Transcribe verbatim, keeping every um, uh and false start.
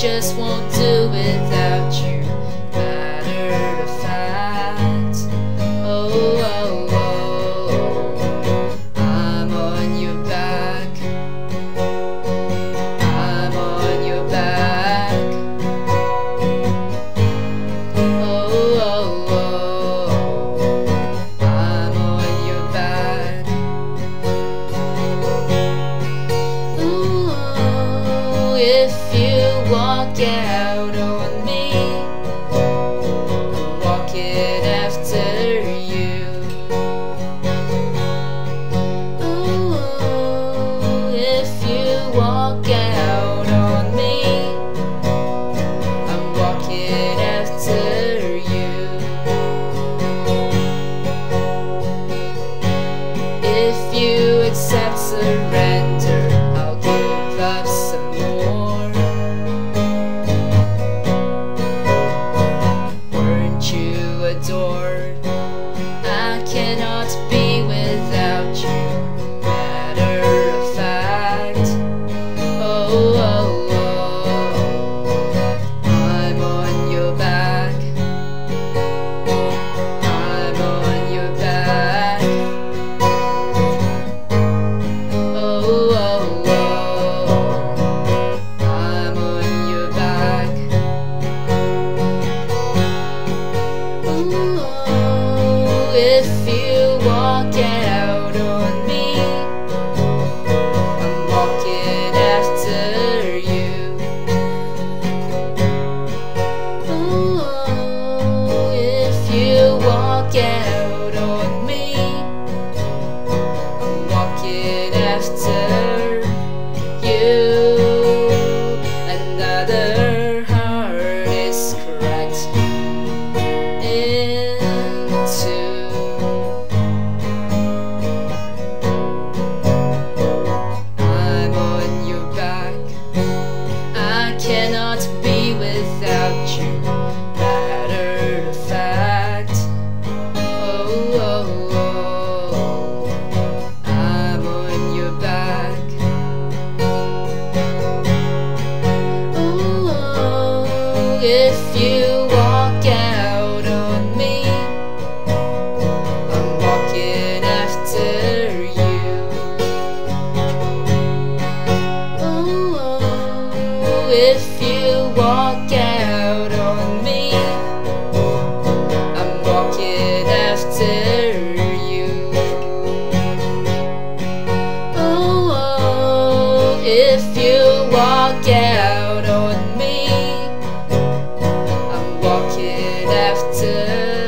just won't do without you. Matter of fact, oh, oh, oh, I'm on your back. I'm on your back. Oh, oh, oh, I'm on your back. Ooh, if you walk out on me, I'm walking after you. Ooh, if you walk out on me, I'm walking after you. If you accept surrender, I'll give up some more. Weren't you adored? I cannot be without you. Matter of fact, oh, oh, oh, I'm on your back. I'm on your back. Oh, oh, oh, I'm on your back. Ooh, if you walk out on me, I'm walking after you. Ooh, if you walk out on me, I'm walking after you. Another heart is cracked in two. I'm on your back. I cannot be without you. Matter of fact, oh, oh, oh, I'm on your back. Ooh, if you walk out on me, I'm walking after you. Ooh, if you walk out on me, I'm walking after you. Oh, if you walk out on me, I'm walking after